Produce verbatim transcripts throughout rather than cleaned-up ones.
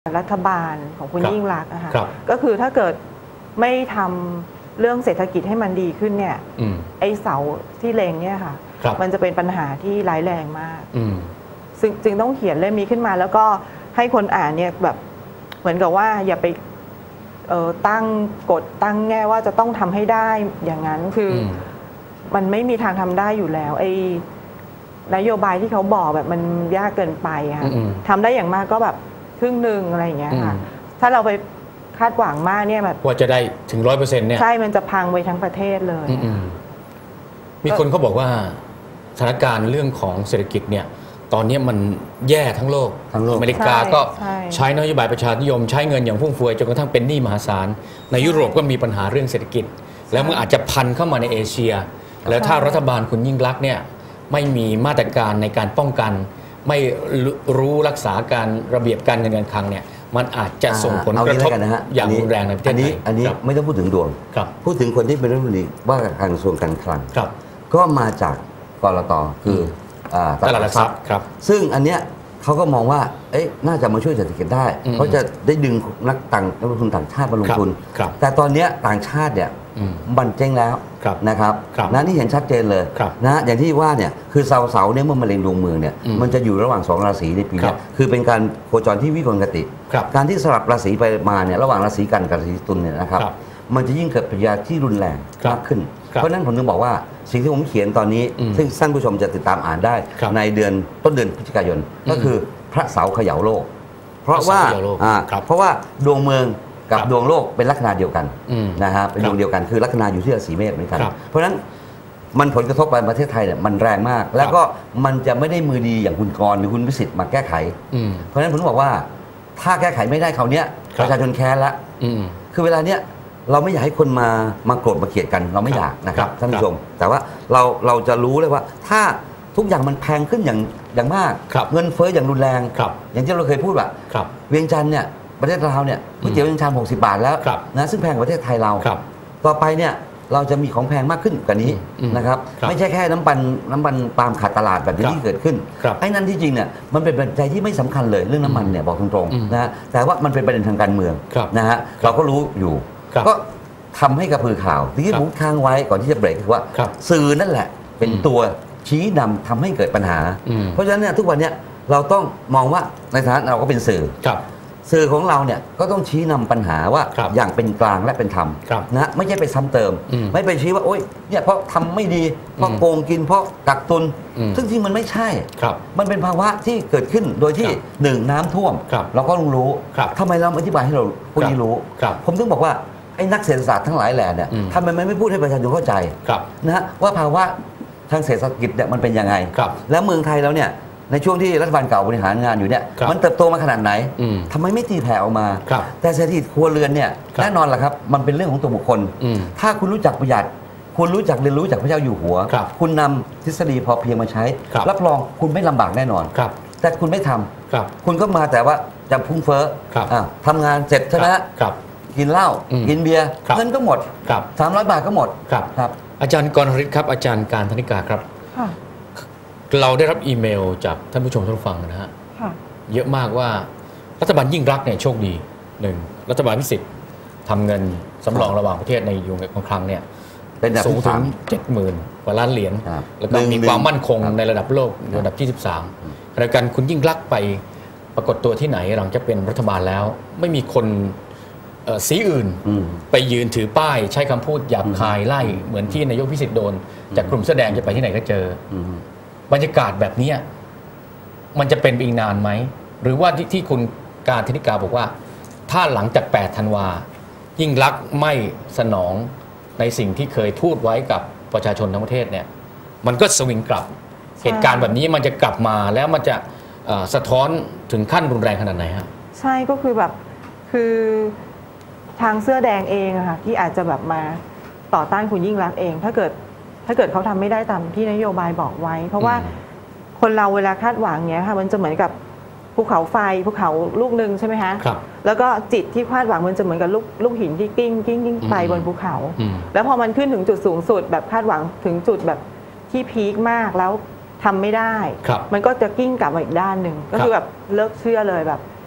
รัฐบาลของคุณยิ่งลักษณ์นะคะก็คือถ้าเกิดไม่ทำเรื่องเศรษฐกิจให้มันดีขึ้นเนี่ยไอ้เสาที่เลงเนี่ยค่ะมันจะเป็นปัญหาที่ร้ายแรงมากซึ่งจึงต้องเขียนเล่มนี้ขึ้นมา แล้วก็ให้คนอ่านเนี่ยแบบเหมือนกับว่าอย่าไปเอ่อตั้งกฎตั้งแง่ว่าจะต้องทำให้ได้อย่างนั้นคือมันไม่มีทางทำได้อยู่แล้วไอ้นโยบายที่เขาบอกแบบมันยากเกินไปค่ะทำได้อย่างมากก็แบบครึ่งหนึ่งอะไรอย่างเงี้ยค่ะถ้าเราไปคาดหวังมากเนี่ยแบบว่าจะได้ถึงร้อยเปอร์เซ็นต์เนี่ยใช่มันจะพังไปทั้งประเทศเลยมีคนเขาบอกว่าสถานการณ์เรื่องของเศรษฐกิจเนี่ยตอนนี้มันแย่ทั้งโลกทั้งโลกอเมริกาก็ใช้นโยบายประชานิยมใช้เงินอย่างฟุ่มเฟือยจนกระทั่งเป็นหนี้มหาศาลในยุโรปก็มีปัญหาเรื่องเศรษฐกิจแล้วมันอาจจะพันเข้ามาในเอเชียแล้วถ้ารัฐบาลคุณยิ่งลักษณ์เนี่ยไม่มีมาตรการในการป้องกันไม่รู้รักษาการระเบียบการเงินการคลังเนี่ยมันอาจจะส่งผลกระทบอย่างรุนแรงในประเทศไทยอันนี้ไม่ต้องพูดถึงดวงพูดถึงคนที่เป็นรัฐมนตรีว่าการกระทรวงการคลังก็มาจากกลต.คือตลาดหลักทรัพย์ซึ่งอันเนี้ยเขาก็มองว่าเอ๊ะน่าจะมาช่วยเศรษฐกิจได้เขาจะได้ดึงนักต่างนักลงทุนต่างชาติมาลงทุนแต่ตอนนี้ต่างชาติเนี่ยบันเจ๊งแล้วนะครับนะนี่เห็นชัดเจนเลยนะอย่างที่ว่าเนี่ยคือเสาเสาเนี่ยเมื่อมะเร็งดวงเมืองเนี่ยมันจะอยู่ระหว่างสองราศีในปีนี้คือเป็นการโคจรที่วิกลกติการที่สลับราศีไปมาเนี่ยระหว่างราศีกันกับราศีตุลเนี่ยนะครับมันจะยิ่งเกิดปฏิกิริยาที่รุนแรงมากขึ้นเพราะนั้นผมถึงบอกว่าสิ่งที่ผมเขียนตอนนี้ซึ่งท่านผู้ชมจะติดตามอ่านได้ในเดือนต้นเดือนพฤศจิกายนก็คือพระเสาเขย่าโลกเพราะว่าเพราะว่าดวงเมืองกับดวงโลกเป็นลัคนาเดียวกันนะฮะเป็นดวงเดียวกันคือลัคนาอยู่ที่ราศีเมษเหมือนกันเพราะฉะนั้นมันผลกระทบไปประเทศไทยเนี่ยมันแรงมากแล้วก็มันจะไม่ได้มือดีอย่างคุณกรณ์หรือคุณวิสิทธิ์มาแก้ไขเพราะฉะนั้นผมบอกว่าถ้าแก้ไขไม่ได้คราวนี้ประชาชนแค้นละคือเวลาเนี้ยเราไม่อยากให้คนมามาโกรธมาเกลียดกันเราไม่อยากนะครับท่านผู้ชมแต่ว่าเราเราจะรู้เลยว่าถ้าทุกอย่างมันแพงขึ้นอย่างอย่างมากเงินเฟ้ออย่างรุนแรงอย่างที่เราเคยพูดว่าเวียงจันทร์เนี่ยประเทศเราเนี่ยก๋วยเตี๋ยวเวียงจันทร์หกสิบบาทแล้วนะซึ่งแพงกว่าประเทศไทยเราต่อไปเนี่ยเราจะมีของแพงมากขึ้นกว่านี้นะครับไม่ใช่แค่น้ำปันน้ำปันปาล์มขาดตลาดแบบนี้ที่เกิดขึ้นไอ้นั่นที่จริงเนี่ยมันเป็นปัจจัยที่ไม่สำคัญเลยเรื่องน้ำมันเนี่ยบอกตรงๆนะแต่ว่ามันเป็นประเด็นทางการเมืองนะฮะเราก็รู้อยู่ก็ทำให้กระพือข่าวที่ผมค้างไว้ก่อนที่จะเบรกคือว่าสื่อนั่นแหละเป็นตัวชี้นำทำให้เกิดปัญหาเพราะฉะนั้นเนี่ยทุกวันนี้เราต้องมองว่าในฐานะเราก็เป็นสื่อสื่อของเราเนี่ยก็ต้องชี้นำปัญหาว่าอย่างเป็นกลางและเป็นธรรมนะไม่ใช่ไปซ้ำเติมไม่ไปชี้ว่าโอ๊ยเนี่ยเพราะทำไม่ดีเพราะโกงกินเพราะกักตุนซึ่งจริงมันไม่ใช่มันเป็นภาวะที่เกิดขึ้นโดยที่หนึ่งน้ำท่วมเราก็รู้ทำไมเราอธิบายให้เราผู้นี้รู้ผมถึงบอกว่าไอ้นักเศรษฐศาสตร์ทั้งหลายแหล่เนี่ยทำไมไม่พูดให้ประชาชนเข้าใจนะฮะว่าภาวะทางเศรษฐกิจเนี่ยมันเป็นยังไงแล้วเมืองไทยแล้วเนี่ยในช่วงที่รัฐบาลเก่าบริหารงานอยู่เนี่ยมันเติบโตมาขนาดไหนทำไมไม่ตีแผ่ออกมาแต่เศรษฐกิจครัวเรือนเนี่ยแน่นอนแหละครับมันเป็นเรื่องของตัวบุคคลถ้าคุณรู้จักประหยัดคุณรู้จักเรียนรู้จากพระเจ้าอยู่หัวคุณนำทฤษฎีพอเพียงมาใช้รับรองคุณไม่ลำบากแน่นอนแต่คุณไม่ทำคุณก็มาแต่ว่าจะพุ่งเฟ้อทำงานเสร็จใช่ไหมกินเหล้ากินเบียร์เงินก็หมดสามร้อยบาทก็หมดครับอาจารย์กรฤทธิ์ครับอาจารย์การธนิกาครับเราได้รับอีเมลจากท่านผู้ชมท่านผู้ฟังนะฮะเยอะมากว่ารัฐบาลยิ่งรักเนี่ยโชคดีหนึ่งรัฐบาลพิสิทธิ์ทำเงินสำรองระหว่างประเทศในยุคครั้งเนี่ยสูงถึงเจ็ดหมื่นกว่าล้านเหรียญแล้วก็มีความมั่นคงในระดับโลกระดับที่สิบสามรายการคุณยิ่งรักไปปรากฏตัวที่ไหนหลังจากเป็นรัฐบาลแล้วไม่มีคนสีอื่นไปยืนถือป้ายใช้คำพูดหยาบคายไล่เหมือนที่นายกพิสิทธิ์โดนจากกลุ่มแสดงจะไปที่ไหนก็เจอบรรยากาศแบบนี้มันจะเป็นอีกนานไหมหรือว่าที่ที่คุณการธนิกาบอกว่าถ้าหลังจากแปดธันวายิ่งลักษณ์ไม่สนองในสิ่งที่เคยพูดไว้กับประชาชนทั้งประเทศเนี่ยมันก็สวิงกลับเหตุการณ์แบบนี้มันจะกลับมาแล้วมันจะสะท้อนถึงขั้นรุนแรงขนาดไหนครับใช่ก็คือแบบคือทางเสื้อแดงเองอะค่ะที่อาจจะแบบมาต่อต้านคุณยิ่งลักษณ์เองถ้าเกิดถ้าเกิดเขาทำไม่ได้ตามที่นโยบายบอกไว้เพราะว่าคนเราเวลาคาดหวังเนี้ยค่ะมันจะเหมือนกับภูเขาไฟภูเขาลูกหนึ่งใช่ไหมคะแล้วก็จิตที่คาดหวังมันจะเหมือนกับลูกลูกหินที่กิ้งกิ้งกิ้งไปบนภูเขาแล้วพอมันขึ้นถึงจุดสูงสุดแบบคาดหวังถึงจุดแบบที่พีคมากแล้วทำไม่ได้มันก็จะกิ้งกลับมาอีกด้านหนึ่งก็คือแบบเลิกเชื่อเลยแบบ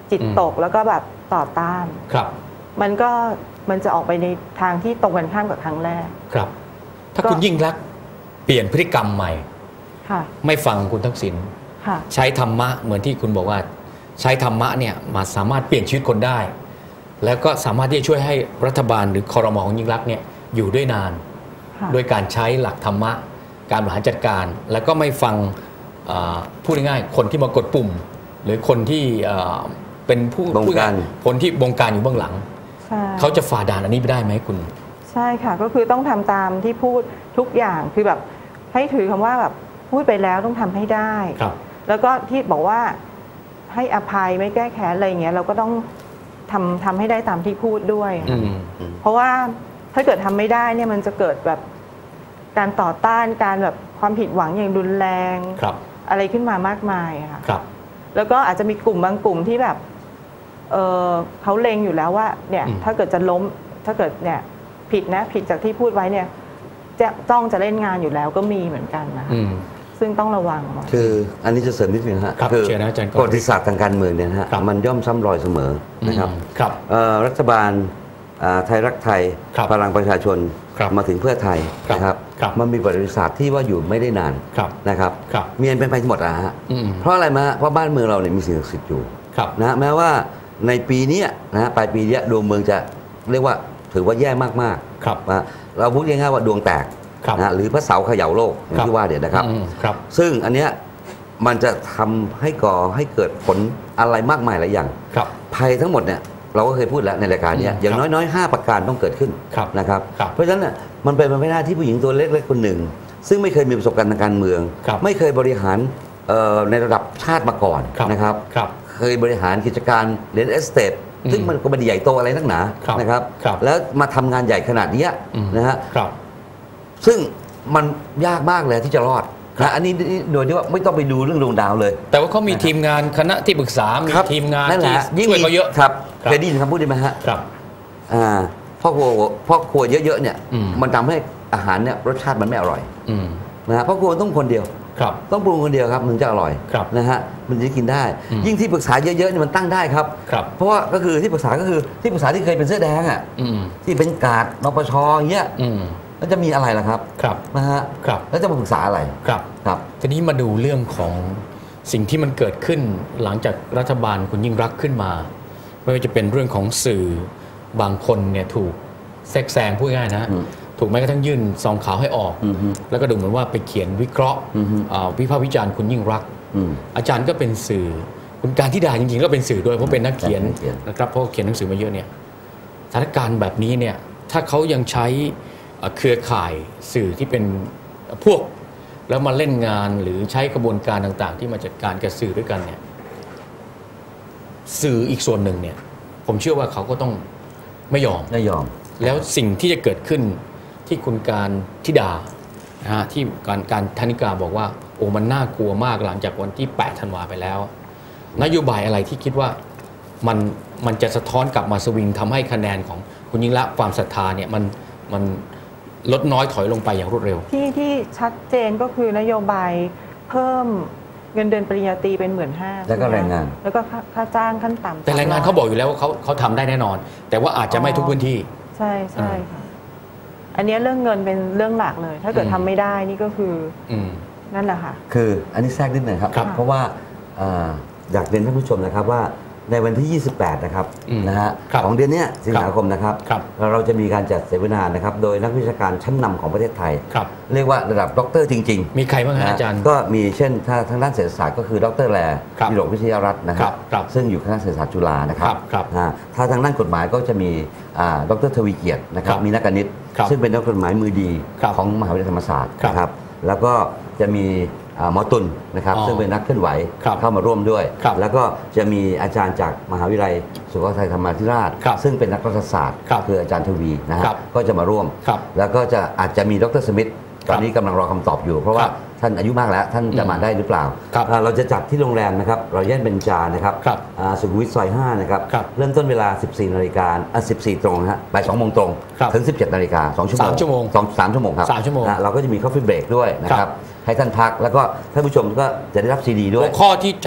จิตตกแล้วก็แบบต่อต้านครับมันก็มันจะออกไปในทางที่ตรงกันข้ามกับครั้งแรกครับถ้าคุณยิ่งรักเปลี่ยนพฤติกรรมใหม่ไม่ฟังคุณทักษิณใช้ธรรมะเหมือนที่คุณบอกว่าใช้ธรรมะเนี่ยมาสามารถเปลี่ยนชีวิตคนได้แล้วก็สามารถที่จะช่วยให้รัฐบาลหรือครม.ของยิ่งรักเนี่ยอยู่ได้นานโดยการใช้หลักธรรมะการบริหารจัดการแล้วก็ไม่ฟังพูดง่ายๆคนที่มากดปุ่มหรือคนที่เป็นผู้บงการคนที่บงการอยู่เบื้องหลังเขาจะฝ่าด่านอันนี้ไปได้ไหมคุณใช่ค่ะก็คือต้องทำตามที่พูดทุกอย่างคือแบบให้ถือคำว่าแบบพูดไปแล้วต้องทำให้ได้แล้วก็ที่บอกว่าให้อภัยไม่แก้แค้นอะไรอย่างเงี้ยเราก็ต้องทำทำให้ได้ตามที่พูดด้วยเพราะว่าถ้าเกิดทำไม่ได้เนี่ยมันจะเกิดแบบการต่อต้านการแบบความผิดหวังอย่างรุนแรงอะไรขึ้นมามากมายค่ะแล้วก็อาจจะมีกลุ่มบางกลุ่มที่แบบเออเขาเล็งอยู่แล้วว่าเนี่ยถ้าเกิดจะล้มถ้าเกิดเนี่ยผิดนะผิดจากที่พูดไว้เนี่ยจะต้องจะเล่นงานอยู่แล้วก็มีเหมือนกันนะซึ่งต้องระวังคืออันนี้จะเสริมนิดนึงฮะคือประวัติศาสตร์ทางการเมืองเนี่ยฮะมันย่อมซ้ำรอยเสมอนะครับรัฐบาลไทยรักไทยพลังประชาชนมาถึงเพื่อไทยนะครับมันมีประวัติศาสตร์ที่ว่าอยู่ไม่ได้นานนะครับมีอันเป็นไปหมดอะฮะเพราะอะไรมาเพราะบ้านเมืองเราเนี่ยมีสิ่งศักดิ์สิทธิ์อยู่นะแม้ว่าในปีนี้นะปลายปีนี้ดวงเมืองจะเรียกว่าถือว่าแย่มากๆเราพูดง่ายๆว่าดวงแตกนะหรือพระเสาเขย่าโลกอย่างที่ว่าเดี๋ยวนะครับซึ่งอันเนี้ยมันจะทำให้ก่อให้เกิดผลอะไรมากมายหลายอย่างภัยทั้งหมดเนี่ยเราก็เคยพูดแล้วในรายการนี้อย่างน้อยๆห้าประการต้องเกิดขึ้นนะครับเพราะฉะนั้นมันเป็นไปไม่ได้ที่ผู้หญิงตัวเล็กๆคนหนึ่งซึ่งไม่เคยมีประสบการณ์ทางการเมืองไม่เคยบริหารในระดับชาติมาก่อนนะครับเคยบริหารกิจการเรียนเอสเตทซึ่งมันก็ไม่ได้ใหญ่โตอะไรนักหนานะครับแล้วมาทำงานใหญ่ขนาดนี้นะฮะซึ่งมันยากมากเลยที่จะรอดนะอันนี้โดยที่ว่าไม่ต้องไปดูเรื่องดวงดาวเลยแต่ว่าเขามีทีมงานคณะที่ปรึกษามีทีมงานที่ช่วยเขาเยอะครับเคยได้ยินคำพูดได้ไหมฮะครับอ่าพ่อครัวพ่อครัวเยอะๆเนี่ยมันทำให้อาหารเนี่ยรสชาติมันไม่อร่อยนะฮะพ่อครัวต้องคนเดียวต้องปรุงคนเดียวครับมันจะอร่อยนะฮะมันจะกินได้ยิ่งที่ปรึกษาเยอะๆเนี่ยมันตั้งได้ครับเพราะว่าก็คือที่ปรึกษาก็คือที่ปรึกษาที่เคยเป็นเสื้อแดงอ่ะที่เป็นกาดนปชอย่างเงี้ยแล้วจะมีอะไรล่ะครับครับนะฮะครับแล้วจะมาปรึกษาอะไรครับครับทีนี้มาดูเรื่องของสิ่งที่มันเกิดขึ้นหลังจากรัฐบาลคุณยิ่งรักขึ้นมาไม่ว่าจะเป็นเรื่องของสื่อบางคนเนี่ยถูกแทรกแซงพูดง่ายนะถูกแม้กระทั่งยื่นซองขาวให้ออกแล้วก็ดูเหมือนว่าไปเขียนวิเคราะห์วิพากษ์วิจารณ์คุณยิ่งรักอาจารย์ก็เป็นสื่อคุณการธิดาจริงๆก็เป็นสื่อด้วยเพราะเป็นนักเขียนนะครับเพราะเขียนหนังสือมาเยอะเนี่ยสถานการณ์แบบนี้เนี่ยถ้าเขายังใช้เครือข่ายสื่อที่เป็นพวกแล้วมาเล่นงานหรือใช้กระบวนการต่างๆที่มาจัดการกับสื่อด้วยกันเนี่ยสื่ออีกส่วนหนึ่งเนี่ยผมเชื่อว่าเขาก็ต้องไม่ยอมไม่ยอมแล้วสิ่งที่จะเกิดขึ้นที่คุณการธิดานะฮะที่การการธนิกาบอกว่าโอ้มันน่ากลัวมากหลังจากวันที่แปดธันวาไปแล้วนโยบายอะไรที่คิดว่ามันมันจะสะท้อนกลับมาสวิงทำให้คะแนนของคุณยิ่งลักษณ์ความศรัทธาเนี่ยมันมันลดน้อยถอยลงไปอย่างรวดเร็วที่ที่ชัดเจนก็คือนโยบายเพิ่มเงินเดือนปริญญาตรีเป็นหมื่นห้าแล้วก็แรงงานแล้วก็ค่าจ้างขั้นต่ำแต่แรงงานเขาบอกอยู่แล้วว่าเขาเขาทำได้แน่นอนแต่ว่าอาจจะไม่ทุกพื้นที่ใช่ใช่ค่ะอันนี้เรื่องเงินเป็นเรื่องหลักเลยถ้าเกิดทำไม่ได้นี่ก็คือนั่นแหละค่ะคืออันนี้แทรกนิดหนึ่งครับเพราะว่าอยากเรียนท่านผู้ชมนะครับว่าในวันที่ยี่สิบแปดนะครับนะฮะของเดือนนี้สิงหาคมนะครับเราจะมีการจัดเสวนานะครับโดยนักวิชาการชั้นนำของประเทศไทยเรียกว่าระดับด็อกเตอร์จริงๆมีใครบ้างอาจารย์ก็มีเช่นถ้าทางด้านเศรษฐศาสตร์ก็คือดรแลดิโรกวิทยารัตน์นะครับซึ่งอยู่คณะเศรษฐศาสตร์จุฬานะครับถ้าทางด้านกฎหมายก็จะมีดรทวีเกียรตินะครับมีนักกณิตซึ่งเป็นนักกฎหมายมือดีของมหาวิทยาลัยธรรมศาสตร์นะครับแล้วก็จะมีหมอตุลนะครับซึ่งเป็นนักเคลื่อนไหวเข้ามาร่วมด้วยแล้วก็จะมีอาจารย์จากมหาวิทยาลัยสุโขทัยธรรมาธิราชซึ่งเป็นนักรัฐศาสตร์คืออาจารย์ทวีนะฮะก็จะมาร่วมแล้วก็จะอาจจะมีดรสมิธตอนนี้กำลังรอคำตอบอยู่เพราะว่าท่านอายุมากแล้วท่านจะมาได้หรือเปล่าเราจะจัดที่โรงแรมนะครับรอยัลเบนจานะครับสุขุมวิทซอยห้านะครับเริ่มต้นเวลา สิบสี่นาฬิกาสิบสี่ตรงนะฮะบ่ายสองโมงตรงถึง สิบเจ็ดนาฬิกาสองชั่วโมงสามชั่วโมงสามชั่วโมงครับเราก็จะมี coffee break ด้วยนะครับให้ท่านพักแล้วก็ท่านผู้ชมก็จะได้รับซีดีด้วยหัวข้อที่จัด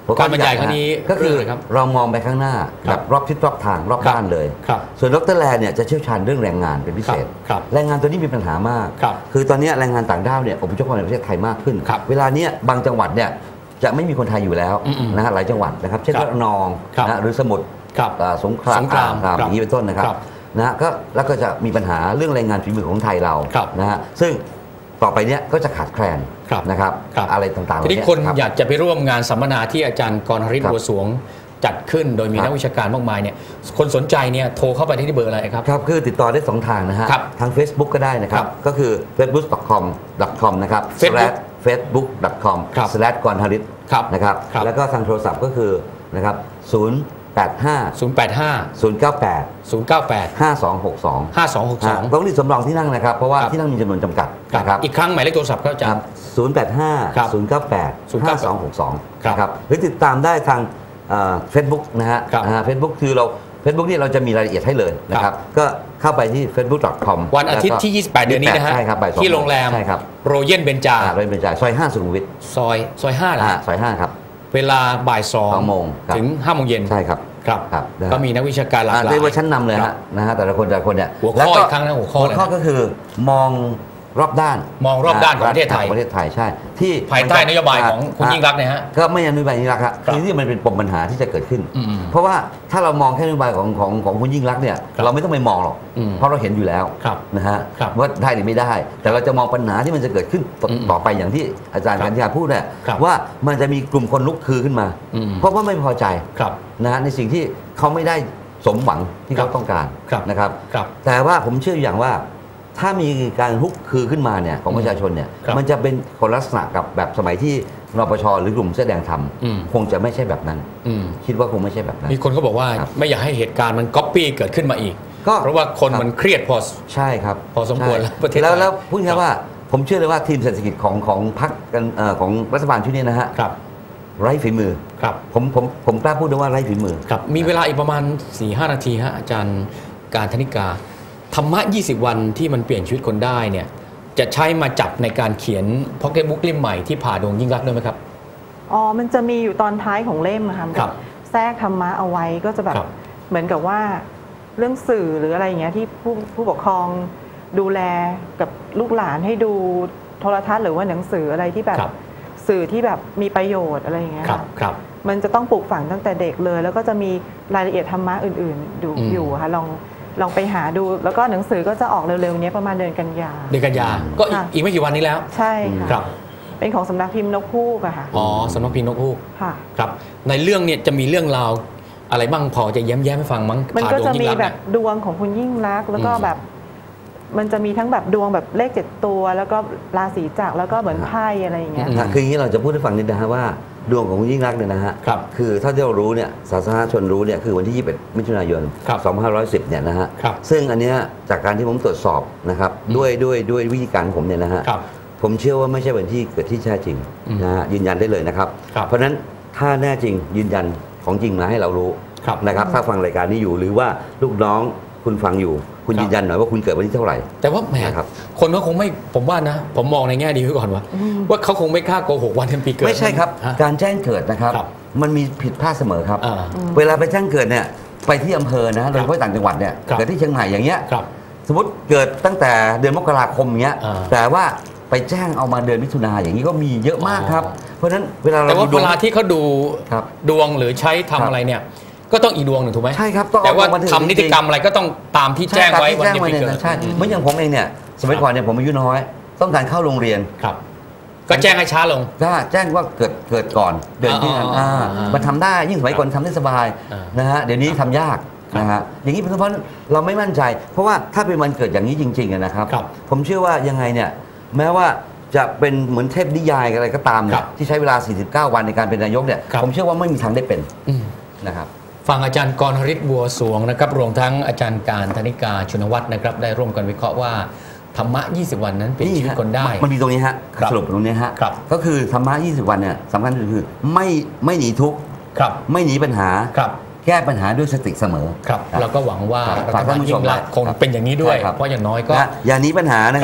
การบรรยายครั้งนี้ก็คือเรามองไปข้างหน้าแบบรอบทิศรอบทางรอบด้านเลยส่วนดร.แลเนี่ยจะเชี่ยวชาญเรื่องแรงงานเป็นพิเศษแรงงานตัวนี้มีปัญหามากคือตอนนี้แรงงานต่างด้าวเนี่ยอพยพมาในประเทศไทยมากขึ้นเวลาเนี้ยบางจังหวัดเนี่ยจะไม่มีคนไทยอยู่แล้วนะฮะหลายจังหวัดนะครับเช่นระนองนะหรือสมุทรสงขลาอย่างนี้เป็นต้นนะครับนะก็แล้วก็จะมีปัญหาเรื่องแรงงานฝีมือของไทยเรานะฮะซึ่งต่อไปเนี้ยก็จะขาดแคลนนะครับอะไรต่างๆทีนี้คนอยากจะไปร่วมงานสัมมนาที่อาจารย์กรฤทธิ์บัวสวงจัดขึ้นโดยมีนักวิชาการมากมายเนี่ยคนสนใจเนี่ยโทรเข้าไปที่เบอร์อะไรครับครับคือติดต่อได้สองทางนะฮะทาง Facebook ก็ได้นะครับก็คือ เฟซบุ๊ก ดอท คอม ดอท คอม นะครับ เฟซบุ๊ก ดอท คอม สแลช กรฤทธิ์นะครับแล้วก็ทางโทรศัพท์ก็คือนะครับศูนย์ แปด ห้าศูนย์ แปด ห้าศูนย์ เก้า แปดศูนย์ เก้า แปดห้า สอง หก สองห้า สอง หก สองต้องรีบสำรองที่นั่งนะครับเพราะว่าที่นั่งมีจำนวนจำกัดนะครับอีกครั้งหมายเลขโทรศัพท์ก็จะศูนย์ แปด ห้า ศูนย์ เก้า แปด ห้า สอง หก สองครับหรือติดตามได้ทางเฟซบุ๊กนะฮะเฟซบุ๊กคือเราเฟซบุ๊กนี่เราจะมีรายละเอียดให้เลยนะครับก็เข้าไปที่ เฟซบุ๊ก ดอท คอมวันอาทิตย์ที่ยี่สิบแปดเดือนนี้นะฮะที่โรงแรมโรเย็นเบญจาโรเย็นเบญจาซอยห้าสุขุมวิทซอยซอยห้าเหรอซอยห้าครับเวลาบ่ายสองโมงถึงห้าโมงเย็นใช่ครับครับก็มีนักวิชาการหลากหลายเรียกว่าชั้นนำเลยนะฮะแต่ละคนแต่ละคนเนี่ยหัวข้ออีกครั้งนะหัวข้อหัวข้อก็คือมองรอบด้านมองรอบด้านของประเทศไทยประเทศไทยใช่ที่ภายใต้นโยบายของคุณยิ่งรักษณ์นะฮะก็ไม่นโยบายยิ่งรักษณ์ครับคือที่มันเป็นปมปัญหาที่จะเกิดขึ้นเพราะว่าถ้าเรามองแค่นโยบายของของของคุณยิ่งรักษณ์เนี่ยเราไม่ต้องไปมองหรอกเพราะเราเห็นอยู่แล้วนะฮะว่าได้หรือไม่ได้แต่เราจะมองปัญหาที่มันจะเกิดขึ้นต่อไปอย่างที่อาจารย์กัญญาพูดเนี่ยว่ามันจะมีกลุ่มคนลุกคือขึ้นมาเพราะว่าไม่พอใจนะฮะในสิ่งที่เขาไม่ได้สมหวังที่เขาต้องการนะครับแต่ว่าผมเชื่ออย่างว่าถ้ามีการฮุกคือขึ้นมาเนี่ยของประชาชนเนี่ยมันจะเป็นคนลักษณะกับแบบสมัยที่นปชหรือกลุ่มเสื้อแดงทำคงจะไม่ใช่แบบนั้นคิดว่าคงไม่ใช่แบบนั้นมีคนเขาบอกว่าไม่อยากให้เหตุการณ์มันก๊อปปี้เกิดขึ้นมาอีกเพราะว่าคนมันเครียดพอใช่ครับพอสมควรแล้วประเทศแล้วแล้วพูดง่ายว่าผมเชื่อเลยว่าทีมเศรษฐกิจของของพรรคกันของรัฐบาลชุดนี้นะฮะไร้ฝีมือครับผมผมผมกล้าพูดได้ว่าไร้ฝีมือครับมีเวลาอีกประมาณ สี่ห้า นาทีฮะอาจารย์การธนิกาธรรมะยี่สิบวันที่มันเปลี่ยนชีวิตคนได้เนี่ยจะใช้มาจับในการเขียนพ็อกเก็ตบุ๊กเล่มใหม่ที่ผ่าดวงยิ่งรักด้วยไหมครับอ๋อมันจะมีอยู่ตอนท้ายของเล่มค่ะแทรกธรรมะเอาไว้ก็จะแบบเหมือนกับว่าเรื่องสื่อหรืออะไรอย่างเงี้ยที่ผู้ผู้ปกครองดูแลกับลูกหลานให้ดูโทรทัศน์หรือว่าหนังสืออะไรที่แบบสื่อที่แบบมีประโยชน์อะไรอย่างเงี้ยครับมันจะต้องปลูกฝังตั้งแต่เด็กเลยแล้วก็จะมีรายละเอียดธรรมะอื่นๆดูอยู่ค่ะลองลองไปหาดูแล้วก็หนังสือก็จะออกเร็วๆนี้ประมาณเดือนกันยาเดือนกันยาก็อีกไม่กี่วันนี้แล้วใช่ค่ะครับเป็นของสำนักพิมพ์นกฮูกอะค่ะอ๋อสำนักพิมพ์นกฮูกค่ะครับในเรื่องเนี่ยจะมีเรื่องราวอะไรบ้างพอจะแย้มแย้มให้ฟังมั้งมันก็จะมีแบบดวงของคุณยิ่งรักแล้วก็แบบมันจะมีทั้งแบบดวงแบบเลขเจ็ดตัวแล้วก็ราศีจักรแล้วก็เหมือนไพ่อะไรอย่างเงี้ยคืออย่างนี้เราจะพูดให้ฟังนิดนะฮะว่าดวงของคุณยิ่งรักเนี่ยนะฮะคือถ้าที่เรารู้เนี่ยศาสนาชนรู้เนี่ยคือวันที่ยี่สิบเอ็ดมิถุนายนสองพันห้าร้อยสิบเนี่ยนะฮะซึ่งอันเนี้ยจากการที่ผมตรวจสอบนะครับด้วยด้วยด้วยวิธีการผมเนี่ยนะฮะผมเชื่อว่าไม่ใช่วันที่เกิดที่แท้จริงนะฮะยืนยันได้เลยนะครับเพราะฉะนั้นถ้าแน่จริงยืนยันของจริงมาให้เรารู้นะครับถ้าฟังรายการนี้อยู่หรือว่าลูกน้องคุณฟังอยู่คุณยืนยันหน่อยว่าคุณเกิดวันที่เท่าไหร่แต่ว่าแหมคนก็คงไม่ผมว่านะผมมองในแง่ดีไว้ก่อนว่าว่าเขาคงไม่กล้าโกหกวันเดือนปีเกิดไม่ใช่ครับการแจ้งเกิดนะครับมันมีผิดพลาดเสมอครับเวลาไปแจ้งเกิดเนี่ยไปที่อำเภอนะโดยเฉพาะต่างจังหวัดเนี่ยเกิดที่เชียงใหม่อย่างเงี้ยสมมติเกิดตั้งแต่เดือนมกราคมเงี้ยแต่ว่าไปแจ้งเอามาเดือนมิถุนาอย่างนี้ก็มีเยอะมากครับเพราะฉะนั้นเวลาเราแต่ว่าเวลาที่เขาดูดวงหรือใช้ทำอะไรเนี่ยก็ต้องอีกดวงหนึ่งถูกไหมใช่ครับแต่ว่าทำนิติกรรมอะไรก็ต้องตามที่แจ้งไว้วันที่ปีเกิดใช่เมื่ออย่างผมเองเนี่ยสมัยก่อนเนี่ยผมอายุน้อยต้องการเข้าโรงเรียนครับก็แจ้งให้ช้าลงก็แจ้งว่าเกิดเกิดก่อนเดือนที่นั้นมันทำได้ยิ่งสมัยก่อนทำได้สบายนะฮะเดี๋ยวนี้ทำยากนะฮะอย่างนี้เป็นเพราะเราไม่มั่นใจเพราะว่าถ้าเป็นวันเกิดอย่างนี้จริงๆนะครับผมเชื่อว่ายังไงเนี่ยแม้ว่าจะเป็นเหมือนเทพนิยายอะไรก็ตามเนี่ยที่ใช้เวลาสี่สิบเก้าวันในการเป็นนายกเนี่ยผมเชื่อว่าไม่มีทางได้เป็นนะครับฟังอาจารย์กรฤทธิ์บัวสวงนะครับรวมทั้งอาจารย์การธนิกาชุนวัฒน์นะครับได้ร่วมกันวิเคราะห์ว่าธรรมะยี่สิบวันนั้นเป็นชีวิตคนได้มันมีตรงนี้ฮะสรุปตรงนี้ฮะก็คือธรรมะยี่สิบวันเนี่ยสำคัญคือไม่ไม่หนีทุกข์ไม่หนีปัญหาแก้ปัญหาด้วยสติเสมอครับเราก็หวังว่ารัฐบาลยิ่งรักคงเป็นอย่างนี้ด้วยเพราะอย่างน้อยก็อย่าหนีปัญหานะครับ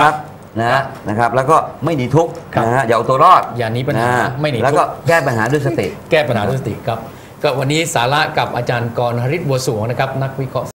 นะนะครับแล้วก็ไม่หนีทุกข์นะฮะอย่าเอาตัวรอดอย่าหนีปัญหาไม่หนีทุกข์แล้วก็แก้ปัญหาด้วยสติแก้ปัญหาด้วยสติครับก็วันนี้สาระกับอาจารย์กรณฤทธิ์บัวสวงนะครับนักวิเคราะห์